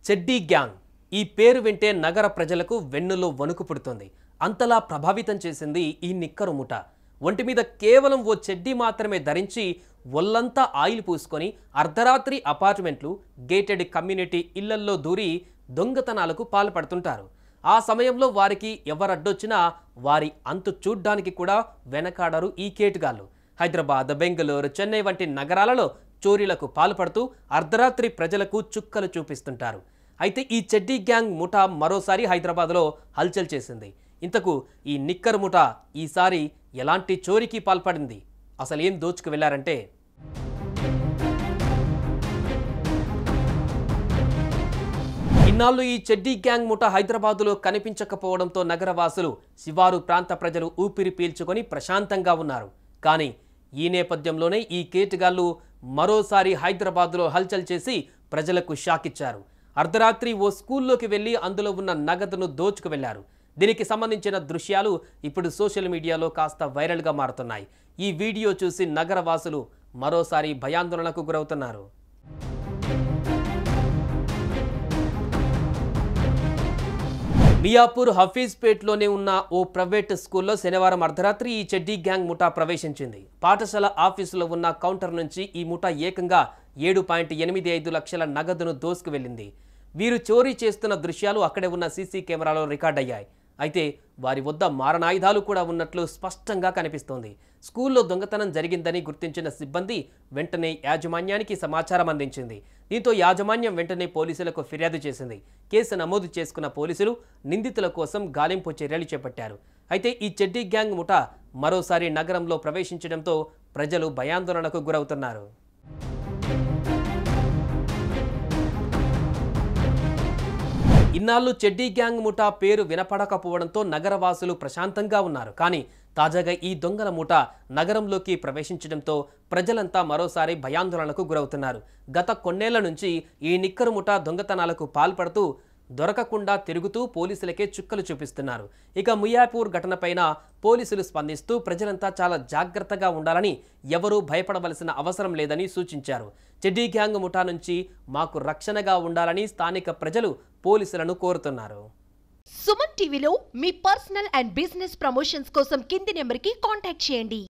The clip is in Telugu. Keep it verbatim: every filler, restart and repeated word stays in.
చెడ్డీ గ్యాంగ్ ఈ పేరు వింటే నగర ప్రజలకు వెన్నులో వణుకు పుడుతుంది. అంతలా ప్రభావితం చేసింది ఈ నిక్కరు ముఠ. ఒంటి మీద కేవలం ఓ చెడ్డీ మాత్రమే ధరించి ఒళ్ళంతా ఆయిల్ పూసుకొని అర్ధరాత్రి అపార్ట్మెంట్లు, గేటెడ్ కమ్యూనిటీ ఇళ్లల్లో దూరి దొంగతనాలకు పాల్పడుతుంటారు. ఆ సమయంలో వారికి ఎవరడ్డొచ్చినా వారి అంతు చూడ్డానికి కూడా వెనకాడరు ఈ కేటుగాళ్ళు. హైదరాబాద్, బెంగళూరు, చెన్నై వంటి నగరాలలో చోరీలకు పాల్పడుతూ అర్ధరాత్రి ప్రజలకు చుక్కలు చూపిస్తుంటారు. అయితే ఈ చెడ్డీ గ్యాంగ్ ముఠా మరోసారి హైదరాబాద్లో హల్చల్ చేసింది. ఇంతకు ఈ నిక్కర్ ముఠా ఈసారి ఎలాంటి చోరీకి పాల్పడింది, అసలు ఏం దోచుకు వెళ్లారంటే, ఇన్నాళ్ళు ఈ చెడ్డీ గ్యాంగ్ ముఠా హైదరాబాదులో కనిపించకపోవడంతో నగరవాసులు, శివారు ప్రాంత ప్రజలు ఊపిరి పీల్చుకొని ప్రశాంతంగా ఉన్నారు. కానీ ఈ నేపథ్యంలోనే ఈ కేటుగాళ్లు మరోసారి హైదరాబాద్లో హల్చల్ చేసి ప్రజలకు షాక్ ఇచ్చారు. అర్ధరాత్రి ఓ స్కూల్లోకి వెళ్లి అందులో ఉన్న నగదును దోచుకు వెళ్లారు. దీనికి సంబంధించిన దృశ్యాలు ఇప్పుడు సోషల్ మీడియాలో కాస్త వైరల్గా మారుతున్నాయి. ఈ వీడియో చూసి నగరవాసులు మరోసారి భయాందోళనకు గురవుతున్నారు. మియాపూర్ హఫీజ్పేట్లోనే ఉన్న ఓ ప్రైవేట్ స్కూల్లో శనివారం అర్ధరాత్రి ఈ చెడ్డీ గ్యాంగ్ ముఠా ప్రవేశించింది. పాఠశాల ఆఫీసులో ఉన్న కౌంటర్ నుంచి ఈ ముఠా ఏకంగా ఏడు పాయింట్ ఎనిమిది ఐదు లక్షల నగదును దోసుకు వెళ్ళింది. వీరు చోరీ చేస్తున్న దృశ్యాలు అక్కడే ఉన్న సీసీ కెమెరాలో రికార్డయ్యాయి. అయితే వారి వద్ద మారణాయుధాలు కూడా ఉన్నట్లు స్పష్టంగా కనిపిస్తోంది. స్కూల్లో దొంగతనం జరిగిందని గుర్తించిన సిబ్బంది వెంటనే యాజమాన్యానికి సమాచారం అందించింది. దీంతో యాజమాన్యం వెంటనే పోలీసులకు ఫిర్యాదు చేసింది. కేసు నమోదు చేసుకున్న పోలీసులు నిందితుల కోసం గాలింపు చర్యలు చేపట్టారు. అయితే ఈ చెడ్డీ గ్యాంగ్ ముఠా మరోసారి నగరంలో ప్రవేశించడంతో ప్రజలు భయాందోళనకు గురవుతున్నారు. ఇన్నాళ్ళు చెడ్డీ గ్యాంగ్ ముఠా పేరు వినపడకపోవడంతో నగరవాసులు ప్రశాంతంగా ఉన్నారు. కానీ తాజాగా ఈ దొంగల ముఠా నగరంలోకి ప్రవేశించడంతో ప్రజలంతా మరోసారి భయాందోళనకు గురవుతున్నారు. గత కొన్నేళ్ల నుంచి ఈ నిక్కరు ముఠా దొంగతనాలకు పాల్పడుతూ దొరకకుండా తిరుగుతూ పోలీసులకే చుక్కలు చూపిస్తున్నారు. ఇక మియాపూర్ ఘటనపైన పోలీసులు స్పందిస్తూ ప్రజలంతా చాలా జాగ్రత్తగా ఉండాలని, ఎవరూ భయపడవలసిన అవసరం లేదని సూచించారు. చెడ్డీ గ్యాంగ్ ముఠా నుంచి మాకు రక్షణగా ఉండాలని స్థానిక ప్రజలు పోలీసులను కోరుతున్నారు. సుమన్ టీవీలో మీ పర్సనల్ అండ్ బిజినెస్ ప్రమోషన్స్ కోసం కింది నెంబర్కి కాంటాక్ట్ చేయండి.